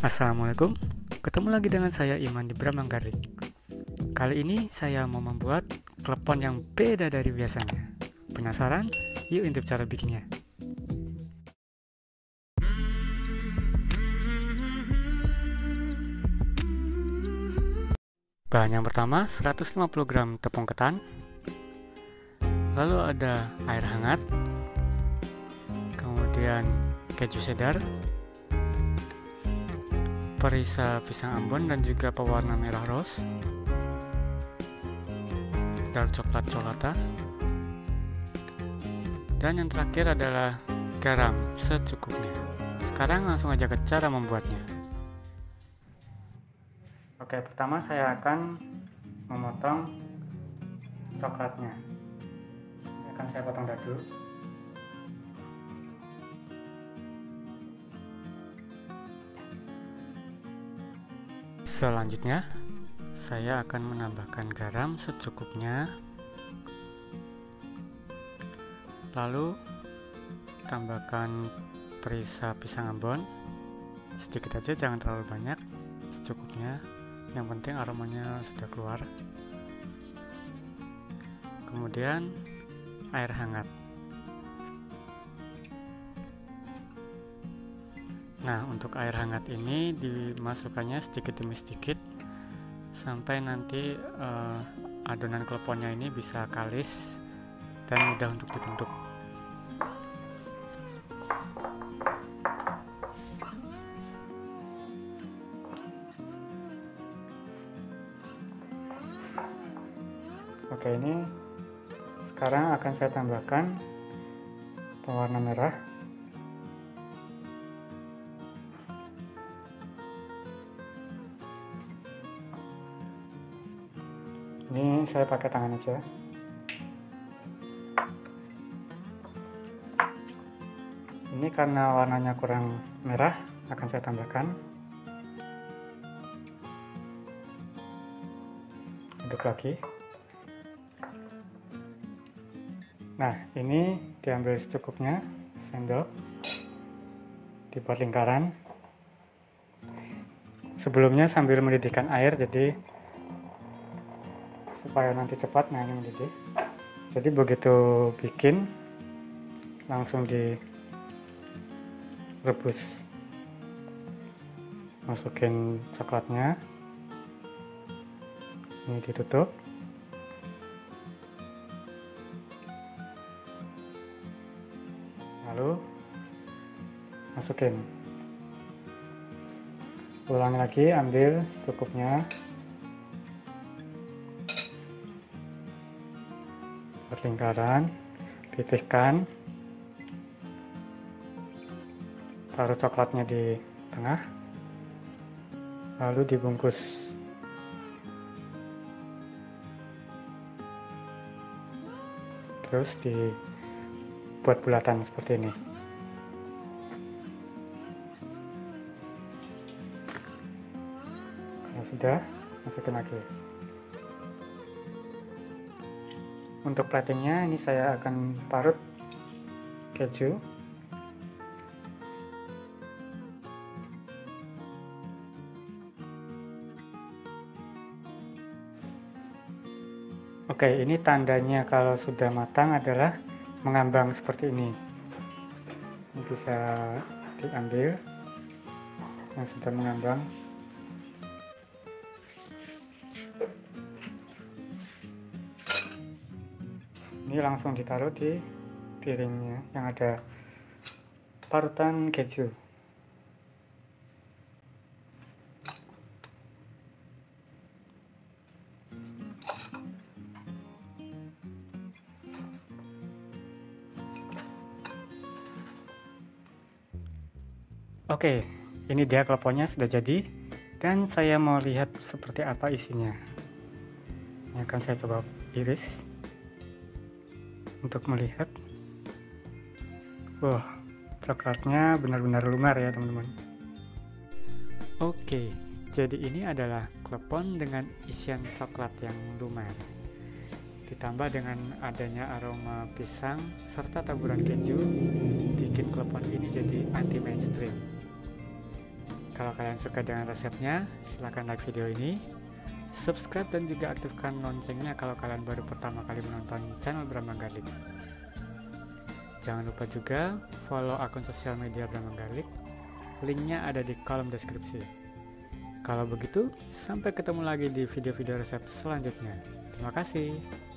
Assalamualaikum, ketemu lagi dengan saya Iman di Bramanggarik. Kali ini saya mau membuat klepon yang beda dari biasanya. Penasaran? Yuk intip cara bikinnya. Bahan yang pertama 150 gram tepung ketan, lalu ada air hangat, kemudian keju cheddar, perisa pisang Ambon dan juga pewarna merah rose, dark coklat colata, dan yang terakhir adalah garam secukupnya. Sekarang langsung aja ke cara membuatnya. Oke, pertama saya akan memotong coklatnya. Ini akan saya potong dadu. Selanjutnya, saya akan menambahkan garam secukupnya. Lalu, tambahkan perisa pisang Ambon. Sedikit aja, jangan terlalu banyak, secukupnya. Yang penting aromanya sudah keluar. Kemudian, air hangat. Nah, untuk air hangat ini dimasukkannya sedikit demi sedikit sampai nanti adonan kleponnya ini bisa kalis dan mudah untuk dibentuk. Oke, ini sekarang akan saya tambahkan pewarna merah. Ini saya pakai tangan aja. Ini karena warnanya kurang merah, akan saya tambahkan. Aduk lagi. Nah, ini diambil secukupnya, sendok, dibuat lingkaran. Sebelumnya sambil mendidihkan air, jadi supaya nanti cepat ini mendidih. Jadi begitu bikin langsung direbus. Masukin coklatnya. Ini ditutup. Lalu masukin. Ulangi lagi, ambil secukupnya. Lingkaran, pipihkan, taruh coklatnya di tengah, lalu dibungkus. Terus dibuat bulatan seperti ini. Kalau sudah, masukin lagi. Untuk platingnya ini saya akan parut keju. Oke, ini tandanya kalau sudah matang adalah mengambang seperti ini. Ini bisa diambil yang sudah mengambang. Ini langsung ditaruh di piringnya yang ada parutan keju. Oke, ini dia kleponnya sudah jadi dan saya mau lihat seperti apa isinya. Ini akan saya coba iris untuk melihat. Wah, coklatnya benar-benar lumer ya teman-teman. Oke, jadi ini adalah klepon dengan isian coklat yang lumer. Ditambah dengan adanya aroma pisang serta taburan keju, bikin klepon ini jadi anti mainstream. Kalau kalian suka dengan resepnya, silahkan like video ini, subscribe dan juga aktifkan loncengnya kalau kalian baru pertama kali menonton channel Brambang Garlic. Jangan lupa juga follow akun sosial media Brambang Garlic, linknya ada di kolom deskripsi. Kalau begitu, sampai ketemu lagi di video-video resep selanjutnya. Terima kasih.